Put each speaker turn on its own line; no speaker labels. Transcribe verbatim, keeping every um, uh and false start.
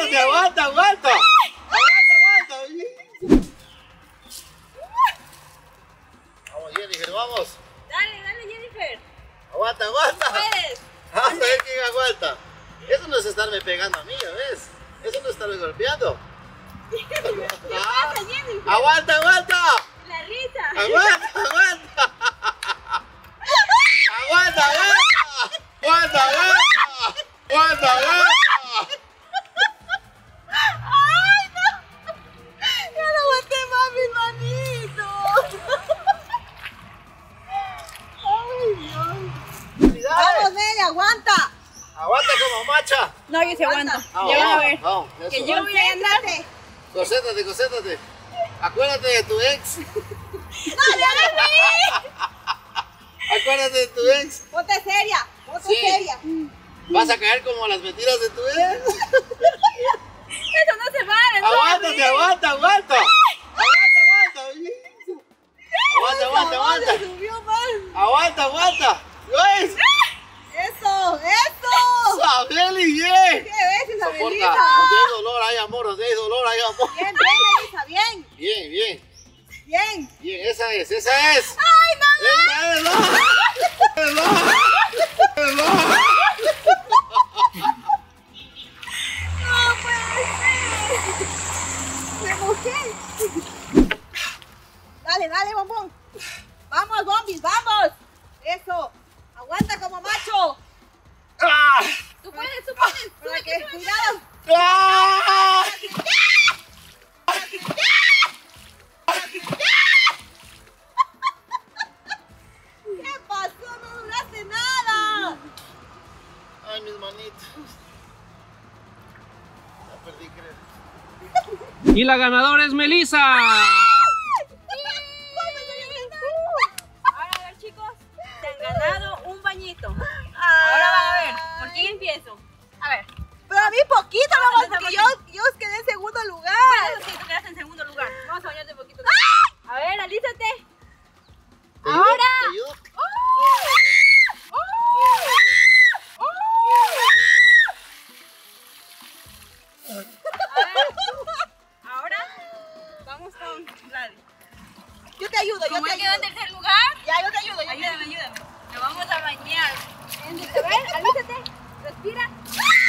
aguántate, aguanta, aguanta. Aguanta, aguanta. Vamos, Jennifer, vamos.
Dale, dale, Jennifer.
Aguanta, aguanta.
Puedes.
Vamos a ver quién aguanta. Eso no es estarme pegando a mí, ¿ya ves? Eso no es estarme golpeando.
¿Qué pasa, Jennifer?
Aguanta, aguanta.
La risa.
Aguanta, aguanta. Aguanta, aguanta. Aguanta, aguanta. Aguanta, aguanta.
¡Ay, no! Ya no aguanté más mis manitos. ¡Ay, Dios! ¡Vamos, Nelly, aguanta!
Aguanta como macha.
No, yo sí aguanto.
Vamos,
Ya van a
vamos,
ver.
vamos,
Que
eso.
yo voy a ganar.
Concéntrate, concéntrate. Acuérdate de tu ex.
¡No, ya de mí!
Acuérdate de tu ex.
Ponte seria, ponte
Sí.
seria.
Vas a caer como las mentiras de tu ex.
Eso no se vale, no.
Aguántate, aguanta, aguanta. Aguanta, aguanta. Aguanta, aguanta, aguanta.
Se subió más.
Aguanta, aguanta. ¿Ves?
Eso, eso.
Sabeli, bien.
¿Qué ves,
Soporta.
Isabelita?
Donde hay dolor hay amor, donde hay dolor hay amor.
Bien, bien, Elisa, bien.
Bien, bien.
Bien.
Bien, esa es, esa es.
¡Ay, no!
Esa es. ¡No! ¡No! ¡No!
¡No puede ser! ¡Me mojé! Dale, dale, bombón. Vamos, bombis, vamos. Eso. Aguanta como macho.
¡Ah!
Tú puedes, tú puedes. Para que, cuidado.
¡Ah!
¿Qué pasó? No duraste nada.
Ay, mis manitos. Ya perdí, creo.
Y la ganadora es Melissa.
Ahora, a ver, chicos, se han ganado un bañito. Ahora van a ver, ¿por quién empiezo? A ver. Pero a mí poquito,
Vamos,
nomás, porque
empezamos
yo, yo quedé en segundo lugar.
Bueno, sí, tú quedaste en segundo lugar. Vamos a bañarte un poquito.
A ver, alízate.
¿Te ayudo?
Ahora.
¿Te ayudo?
Ahora vamos con Gladys.
Yo te ayudo, yo
Como
te
él quedó en
ayudo.
tercer lugar,
Ya, yo te ayudo, yo te
ayúdame,
ayudo.
ayúdame. Nos vamos a bañar.
A ver, alízate. Respira.